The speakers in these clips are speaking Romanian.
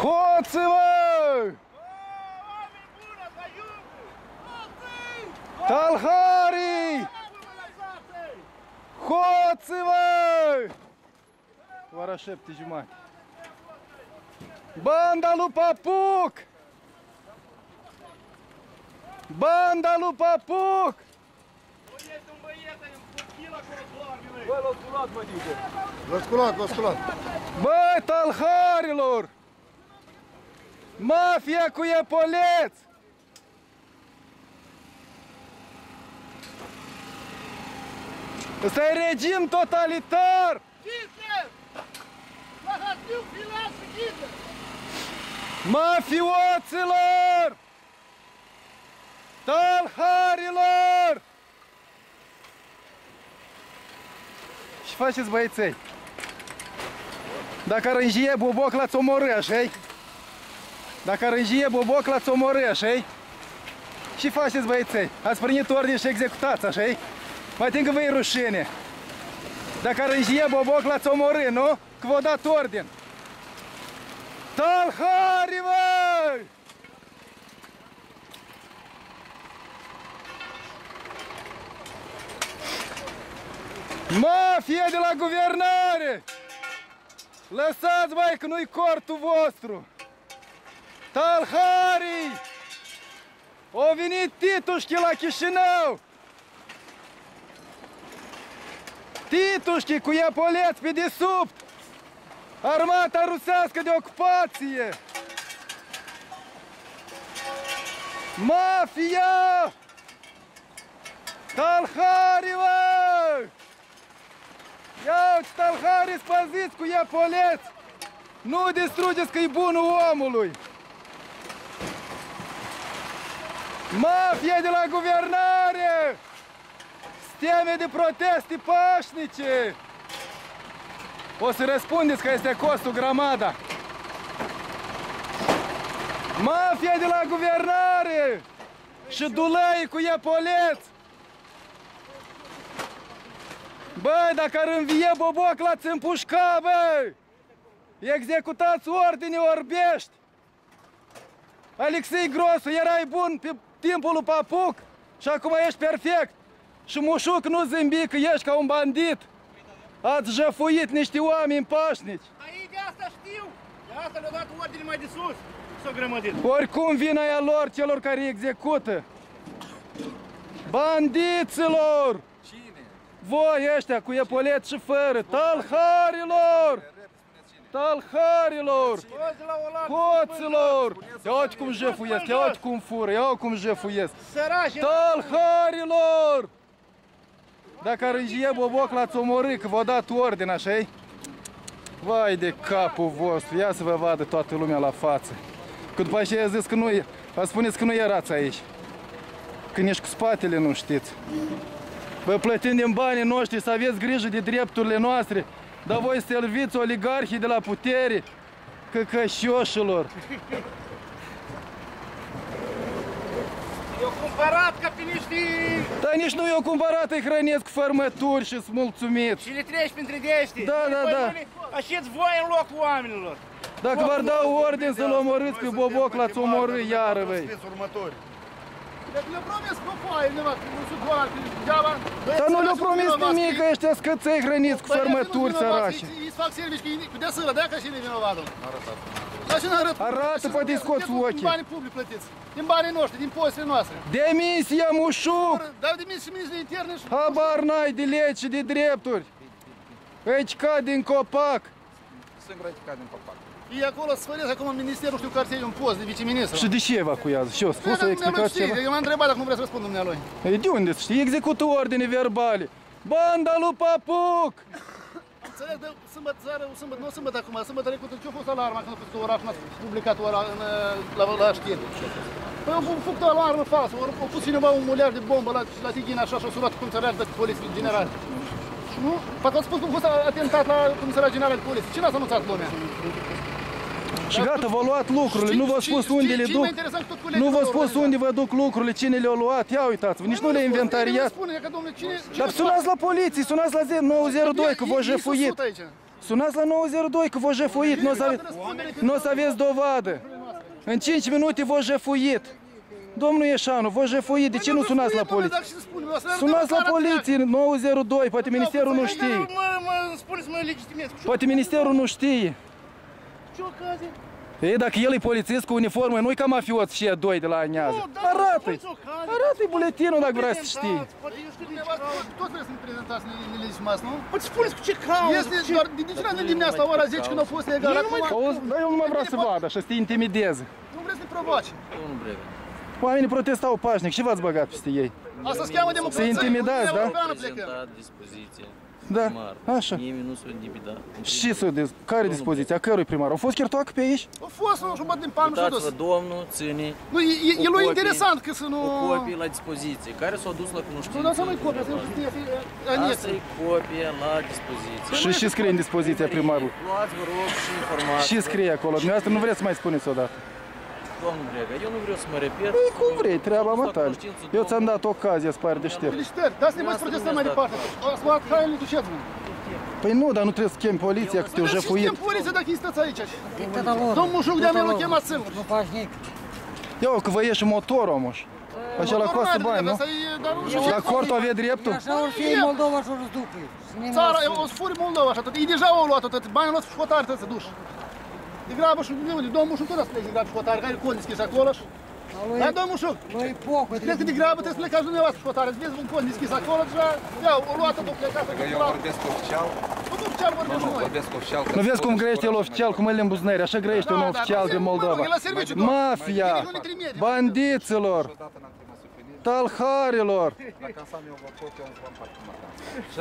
Hoți-vă! Talhari! Hoți-vă! Ora 7:30. Banda lui Papuc! Banda lui Papuc! Bă, l-a sculat, mă, Dico. L-a sculat. Băi, talharilor! Mafia cu iepoleți! Ăsta e regim totalitar! Mafioților! Talharilor! Ce faceți, băieței? Dacă ar înjie Boboc, l-ați omorâ, așa-i? Dacă ar înjie Boboc, l-ați omorâ, așa-i? Ce faceți, băieței? Ați primit ordine și executați, așa-i? Mai tin că vă-i rușine. Dacă ar înjie Boboc, l-ați omorâ, nu? Că v-a dat ordine. Talhari, măi! Mafia de la guvernare! Lăsați, băi, că nu-i cortul vostru! Talhari! Au venit titușchi la Chișinău! Titușchi cu iepoleți pe desubt! Armata rusească de ocupație! Mafia! Talhari, măi! Ia-uți, talhari, spăziți cu iepoleți! Nu distrugeți că-i bunul omului! Mafia de la guvernare! Steme de proteste pașnice! O să răspundeți că este costul grămada! Mafia de la guvernare! Și dulăi cu iepoleți! Băi, dacă ar învie Boboc, l-ați împușca, băi! Executați ordine orbești! Alexei Grosu, erai bun pe timpul lui Papuc și acum ești perfect! Și Mușuc nu zâmbi că ești ca un bandit! Ați jăfuit niște oameni pașnici! Aici de asta știu! De asta le-a dat ordine mai de sus! S-a grămădit! Oricum vina e a lor, celor care îi execută! Bandiților! Cine? Voi ăștia cu iepoleți și fără! Talharilor! Talharilor! Hoților! Ia uite cum jefuiesc, ia uite cum fură, ia uite cum jefuiesc! Talharilor! Dacă ar înjie Boboc, l-ați omorât, că v-a dat ordine, așa-i? Vai de capul vostru, ia să vă vadă toată lumea la față. Că după aceea a zis că nu, vă spuneți că nu erați aici. Că nici cu spatele nu știți. Vă plătim din banii noștri să aveți grijă de drepturile noastre, dar voi serviți oligarhii de la putere, căcășoșilor. Eu cumpărat ca pe niște... Dar nici nu i-au cumpărat, îi hrănesc cu fărmături și sunt mulțumiți. Și le treci printre dește. Da, da, da. Așeți voi în locul oamenilor. Dacă v-ar da ordine să-l omorâți pe Boboc, l-ați omorât iară, băi. Dacă le-a promis popoare, nu sunt doar, degeaba... Dar nu le-au promis nimic, că ăștia scăței hrăniți cu fărmături sărași. Îi fac servici cu desâră, de aia și nu-i vinovatul. Arată, poate-i scoți ochii. Din banii publici plătiți, din banii noștri, din pozitele noastre. Demisia, Mușuc! Dar demisia și ministrul interne și... Habar n-ai de legi și de drepturi. Aici cad din copac. Singur aici cad din copac. Ei acolo sfăresc acum în minister, nu știu care să-i un post de viceministru. Și de ce evacuează? Și-o spus, a explicat ceva? Eu m-am întrebat dacă nu vrea să răspund dumnealui. Ei, de unde știi? Execută ordine verbale. Banda lui Papuc! Înțeleg, dar sâmbătă, nu sâmbătă acum, sâmbătă trecută, ce-a fost alarma când a fost orașul, n-a publicat ora la știri? Păi au făcut o alarmă falsă, au pus cineva un muleaj de bombă la Tighina așa și au sunat comisariat de poliție general. Nu? Parcă au spus că a fost atentat la comisariat general de poliție. Cine a anunțat lumea? Și gata, v-au luat lucrurile, nu v-au spus unde le duc. Nu v-au spus unde vă duc lucrurile, cine le-au luat. Ia uitați-vă, nici nu le inventariați. Dar sunați la poliție, sunați la 902 că v-au jefuit. Sunați la 902 că v-o jefuit, nu o să aveți dovadă. În 5 minute v-o jefuit. Domnul Ieșanu, v-o jefuit, de ce nu sunați la poliție? Sunați la poliție, 902, poate ministerul nu știe. Poate ministerul nu știe. Ce ocazie? Ei, dacă el e polițist cu uniformă, nu-i ca mafiot și 2 de la Anează. Arată-i! Arată-i buletinul dacă vrea să știi. Tot trebuie să ne prezentați nelegitimați, nu? Păi spuneți cu ce cauză? Este doar, de ce n-ați dimineața la ora 10 când au fost legal acum? Auzi, dar eu nu mai vreau să vadă așa, să te intimideze. Nu vreți să ne provoace. Oamenii protestau pașnic și v-ați băgat peste ei. Asta se cheamă democrație. Se intimidați, da? Prezentat dispoziție. Da, Primar. așa. Nimeni nu s-a intimidat. Și care dispoziție? A cărui primar? Au fost chirtoacă pe aici? A fost, nu știu, bă, din palmă și-a dus. Uitați-vă, domnul ține Nu, e lui interesant că să nu... o copie la dispoziție, care s-au dus la Nu, cunoștință. dar să nu-i copia, să nu știe, anex. Asta e copie la dispoziție. Și scrie în dispoziția primarului. Luați, vă rog, și informații. Și scrie acolo. Dumneavoastră nu vreți să mai spuneți odată. Domnul Brega, eu nu vreau să mă repet. Păi cum vrei, treaba mă tare. Eu ți-am dat ocazia să pari deștept. Felicitări, dați-ne voi să protestăm mai departe. Ați luat hainele, duceți-vă. Păi nu, dar nu trebuie să chemi poliția, că te-o jefuit. Știm poliția dacă îi stați aici. Domnul Juc de-a mea l-a chemat singur. Nu faci nic. Ia, că vă ieși motorul, moș. Așa la costă bani, nu? La cortul avea dreptul? Așa ori fi Moldova și ori după. Țara, o să furi Moldova și atât. Ei deja au luat atât. Banii luați și hotare trebuie să duci. De grabă și domnul Șuc tot să pleci de grabă și hotare, care e cod deschis acolo. Hai, domnul Șuc! Lui pocă. Crezi că de grabă trebuie să plecați dumneavoastră și hotare. Vezi un cod deschis acolo și ia, o luată, o plecați. Eu vorbesc oficial. Nu oficial vorbim și noi. Vorbesc oficial. Nu vezi cum grăiește el oficial cu mâinile în buznări, așa grăiește un oficial din Moldova. Mafia, bandiților, talharilor. Dacă am eu vă pot, eu îmi spun parcă mă. Și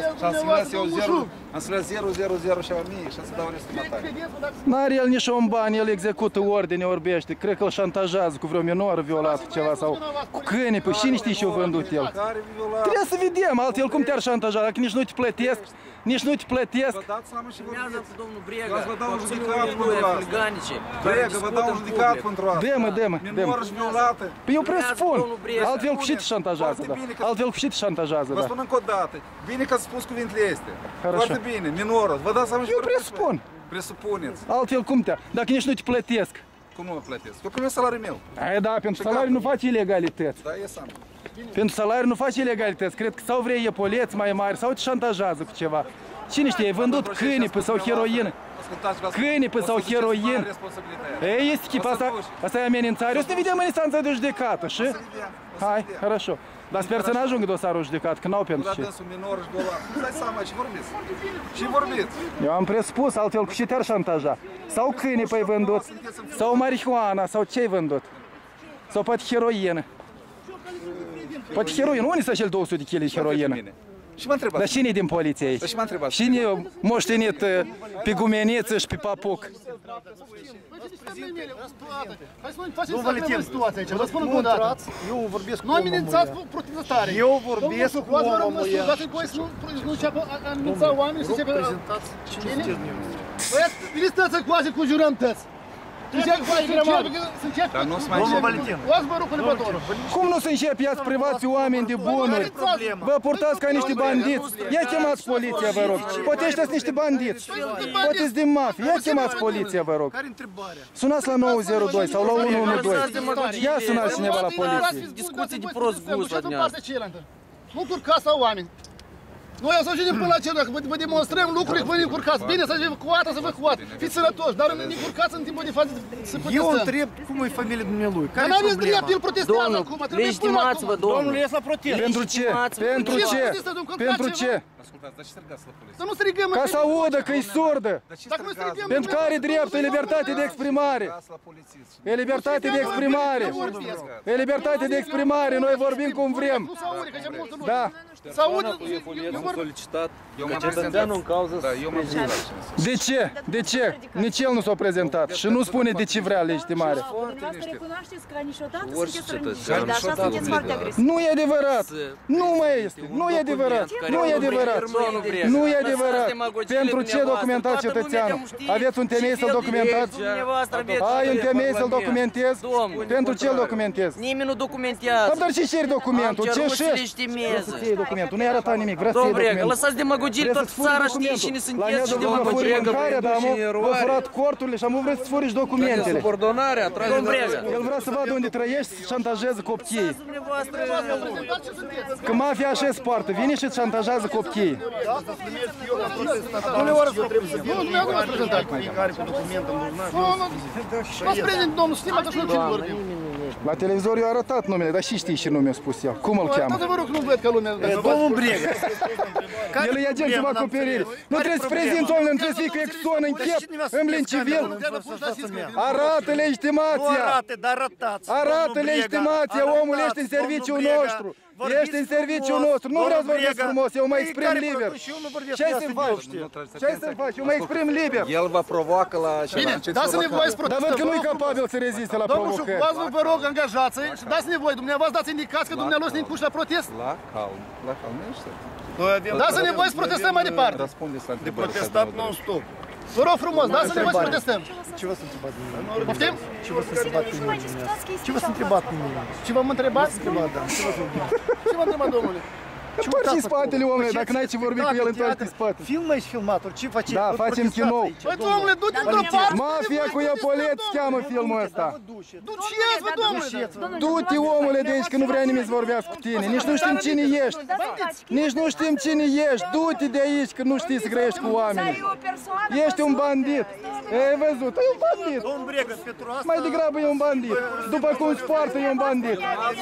am să le 000 și 1000 și am să dau restul matare. Credeți-mă, N-are el nici un bani, el execută ordine, orbește. Cred că îl șantajează cu vreo minoră violată ceva sau cu câini, păi și știi ce-o vândut el. Care violat? Trebuie să vedem, altfel cum te-ar șantaja, dacă nici nu te plătesc, nici nu te plătesc. Vă dați seama și Urmează vorbiți. cu domnul Brega. Vă dau un acțiuni judecat lui pentru asta. huliganice, care Brega, vă discută dau un în judecat public. pentru asta. Dă-mă. Minoră și violată. Păi eu presupun, domnul Brega. altfel cu și te șantajează, da. Altfel cu și te șantajează, Vă da. spun încă o dată. Bine că ați spus cuvintele este. Хорошо. Foarte bine, minoră. Vă dați seama și Eu vorbiți. presupun. Presupuneți. Altfel cum te? Dacă nici nu te plătesc. Cum nu mă plătesc? Eu primesc salariul meu. Ai da, pentru salariu nu faci ilegalități. Da, e sam. Pentru salariu nu faci ilegalități. Cred că sau vrei iepoleți mai mari sau te șantajează cu ceva. Cine știe, ai vândut câini pe sau heroină. Câini pe sau heroină. Ei, este chip, asta e amenințare. O să ne vedem în instanța de judecată, și? Hai, хорошо. Dar sper să n-ajungă dosarul judecat, că n-au pentru ce. Dânsul minor și dolar. Nu dai seama și vorbiți. Și vorbiți. Eu am presupus, altfel cu ce te-ar șantaja. Sau câini pe-ai vândut, sau marihuana, sau ce-ai vândut. Sau poate heroină. Poate heroină. Unde sunt cel 200 de kg heroină? Și mă întrebați. Dar cine e din poliție aici? Și mă întrebați. Cine e moștenit pe gumeniță și pe papuc? Hai să nu faceți mai situația aici, vă spun încă o dată. Eu vorbesc cu Nu amenințați protestare. Eu vorbesc cu omul ăia. Dați-mi voie să nu înceapă a amenința oamenii și să începe... Prezentați cine sunteți dumneavoastră. Băiat, veniți tăți încoace cu jurăm tăți. Dar nu se mai Domnul începe. Valentin. Luați vă rog cu nepătorul. Cum nu se începe? Iați privați pe oameni de bunuri. Vă purtați ca niște bandiți. Ia chemați poliția, vă rog. Poate ăștia sunt niște bandiți. Poate sunt din mafie. Ia chemați poliția, vă rog. Care întrebarea? Sunați la 902 sau la 112. Ia sunați cineva la poliție. Discuții de prost gust la dumneavoastră. Nu curcați la oameni. Noi o să ajungem până la cer, dacă vă demonstrăm lucruri, vă încurcați. Bine să ajungem cu ata, să vă cuat. Fiți sănătoși, dar ne încurcați în timpul de față să protestăm. Eu întreb cum e familia dumnealui. Dar Care e n-aveți drept, problema? el protestează Domnul, acum. trebuie până legitimați-vă, acum. domnul. Ies la protest. Pentru ce? Pentru ce? Pentru ce? Ascultați, dar ce străgați la poliție? Să nu strigăm. Ca să audă că e surdă. Dar ce Dacă nu străgați? strigăm, Pentru că are dreptul, e libertate de exprimare. Străgați la polițist. E libertate de exprimare. E libertate de exprimare. Noi vorbim cum vrem. Nu se aude, că e multă lume. Da. Se aude, Eu am solicitat Eu m-am cetățeanul în cauză Da, eu m-am prezentat. De ce? De ce? Nici el nu s-a prezentat și nu spune de ce vrea legitimare. Dumneavoastră recunoașteți că niciodată Orice sunteți cetățean, răniți, de așa niciodată sunteți nu foarte da. agresivi. Nu e adevărat. Nu mai este. Nu e adevărat. Nu e adevărat. adevărat. Domnul Brega, Nu e lăsați adevărat. demagogiile Pentru ce dumneavoastră. documentați Toată lumea cetățeanul? te știe. Aveți un temei Ce să-l fel de documentați? legi dumneavoastră aveți? Ai un temei să-l documentezi? Domnul. Pentru ce îl documentezi? Nimeni nu documentează. Dar ce ceri documentul? Am Ce cerut să șef? le știmeze. Să iei documentul. Nu-i arăta nimic. Vreau să Domnul iei Brega, documentul. lăsați demagogiile, Trebuie toată să-ți furi țara știe documentul. cine La sunteți mea și domnul furi demagogie. mâncarea, dar am furat corturile și am vrut să furi documentele. Subordonarea, Domnul Brega. El vrea să vadă unde trăiești și șantajează copiii. Dumneavoastră, Că mafia așa se poartă. Vine și îți șantajează copiii. Nu, dumneavoastră prezentați. Fiecare cu document în buzunar. L-ați prezent, domnul, stimați așa ce vorbim. La televizor i-a arătat numele, dar și știi și nume a spus el. Cum îl cheamă? Dar vă rog, nu văd că lumea... Domnul Brega. El e agent sub acoperire. Nu trebuie să prezinți omul, nu trebuie să fii cu exon în chep, în lin civil. Arată Nu legitimația. arate, dar arătați. Arată legitimația, omul ești în serviciul nostru. Ești în serviciul nostru. Nu vreau să vorbesc frumos, eu mă exprim liber. Ce ai să-mi faci? Ce ai să-mi faci? Eu mă exprim liber. El vă provoacă la... Bine, dați-ne voie să Dar protestăm. văd că nu-i capabil să reziste la Domnul provocări. Șucvazu, vă rog, angajați și dați-ne voie. Dumneavoastră dați indicați că dumneavoastră ne încuși la protest. La calm. La calm. Ești? Noi avem Dați-ne voie să protestăm mai departe. Răspundeți la de întrebări. protestat non-stop. Vă rog frumos, dați-ne voie să protestăm. Ce v-ați întrebat pe mine? Poftim? Ce v-ați întrebat pe mine? Ce v-ați întrebat pe mine? Ce v-am întrebat? Întrebat, da. Ce v-ați întrebat? Ce v-am întrebat, domnule? Întoarci în spatele omului, dacă n-ai ce vorbi cu el, întoarci în spate. Filmă și filmator, ce faceți? Da, Voi facem protestați chinou. aici, Băi, domnule. domnule, du-te într-o parte. Mafia cu Iopoleț cheamă filmul ăsta. Duceți-vă, domnule. Du-te, omule, de aici, că nu vrea nimeni să vorbească cu tine. Nici nu știm cine ești. Nici nu știm cine ești. Du-te de aici, că nu știi să grăiești cu oamenii. Ești un bandit. Ai văzut? E un bandit. Domnul Brega, pentru asta... Mai degrabă e un bandit. După cum se poartă, e un bandit.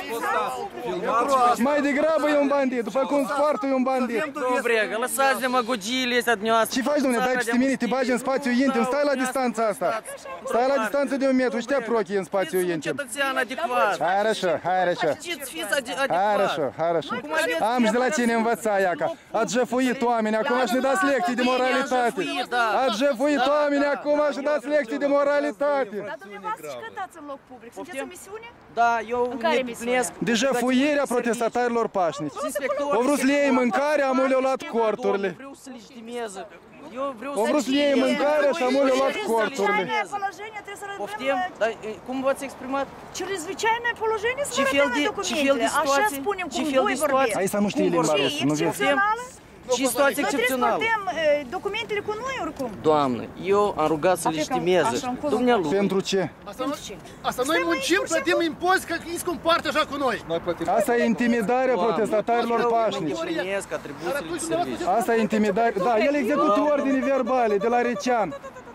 Mai degrabă e un bandit. După cum se poartă, e un bandit. Domnul Brega, lăsați demagogiile astea dumneavoastră. Ce faci, domnule? Dai peste mine, te bagi în spațiu intim. Stai la distanța asta. Stai la distanță de 1 metru și te apropii în spațiu Fiți un intim. cetățean adecvat. Хорошо, хорошо. Fiți Хорошо, adecvat. хорошо. Am și de la cine învăța, Iaca. Ați jefuit oamenii, acum și ne dați lecții de moralitate. Ați jefuit oamenii, acum și dați lecții de moralitate. Dar dumneavoastră și cântați în loc public. Sunteți în misiune? Da, eu care ne plănesc. De jefuirea protestatarilor pașnici. Au vrut să le iei mâncarea, amul le-au luat corturile. Vreau să legitimeze. Eu vreau Au vrut să le iei mâncarea și amul le-au luat corturile. Чрезвычайное положение, trebuie să Poftim? rămânem... Dar cum v-ați exprimat? Чрезвычайное положение să Ce fel arătăm de documentele. Așa situație? spunem Ce cum fel voi de situație? Hai să nu știi vorbiți. limba Și rusă, nu vezi? excepțională? Ce situație Noi trebuie să excepțională? portăm documentele cu noi oricum. Doamnă, eu am rugat să Așa legitimeze. așa încolo. Dumnealui. Pentru ce? Asta noi muncim, plătim impozit, că îi se compartă așa cu noi. Noi plătim. Asta e intimidarea protestatarilor Eu pașnici. îndeplinesc atribuțiile de serviciu. Asta e intimidare. Da, el execută ordine verbale de la Recean.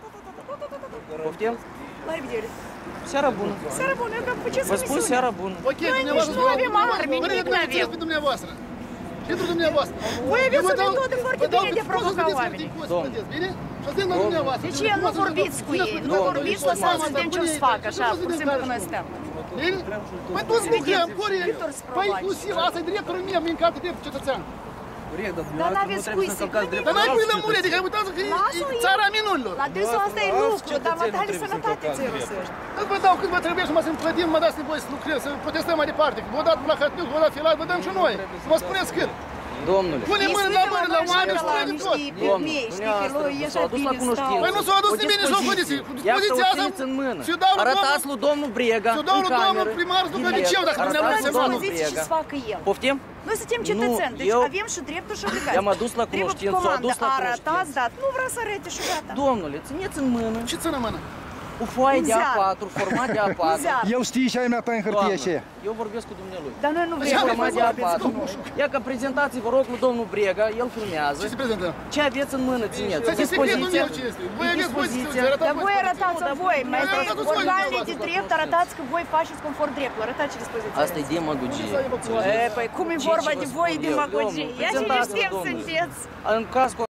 Poftim? La revedere. Seara bună. Seara bună, eu că ce Vă spun seara bună. Ok, dumneavoastră, nu avem arme, nimic nu avem. pe dumneavoastră. Pentru dumneavoastră. Voi aveți Eu vă o dau- metodă foarte vă dau bine de a pe provoca frumos să oamenii. vedeți câte impozite plăteți, bine? Și ați la dumneavoastră. De ce nu vorbiți cu ei? Nu vorbiți, lăsați să vedem ce o să facă, așa, pur și simplu că noi stăm. Bine? Păi toți lucrăm, Corie. Victor să Păi provoace. inclusiv, asta e dreptul meu, mie încalcă dreptul cetățean. Dar n-aveți cui să Dar n-ai cui lămure, adică uitați că Lasă-o e el. țara minunilor. La dânsul asta e lucru, dar mă dai sănătate ți-i rusești. Îți vă dau cât vă trebuie și mă să-mi plătim, mă dați nevoie să lucrez, să protestăm mai departe. Că vă dați la Hatniuc, vă dați filat, vă dăm și noi. Să vă spuneți cât. Domnule. Pune mână la mână la oameni și spune tot. Știi, că lui e s-au adus la cunoștință. Păi nu s-au adus nimeni nici la condiții. Cu Ia să dispoziția o asta, țineți în mână. ți-o dau lui Arătați domnul- lui domnul Brega ți-o dau în lui domnul cameră. primar să ducă Bilet. liceu, dacă Arătați dumneavoastră lui Să domnul zici ce Brega. să facă el. Poftim? Noi suntem cetățeni, deci eu- avem și drepturi și obligații. I-am adus la cunoștință, s-au adus la Arătați, dat, nu vrea să arete și gata. Domnule, țineți în mână Ce țină mână? o foaie Un de ziar. A4, format de A4. Ziar. El știe și ai mea ta în hârtie și Doamnă, eu vorbesc cu dumnealui. Dar noi nu vrem Așa, să Format de vorbiți A4. cu noi. Ia că prezentați-vă rog lui domnul Brega, el filmează. Ce se prezintă? Ce aveți în mână țineți? Să se secretul Dispoziția. meu ce este. Voi aveți voi să Dispoziția. arătați Dar voi arătați voi, mai Voi arătați voi. organele de drept, arătați că voi faceți conform dreptului, arătați ce dispoziție. Asta e demagogie. E, păi cum e vorba de voi spun eu? demagogie? Domnul, Ia și prezentați-vă, știm domnule. sunteți. În caz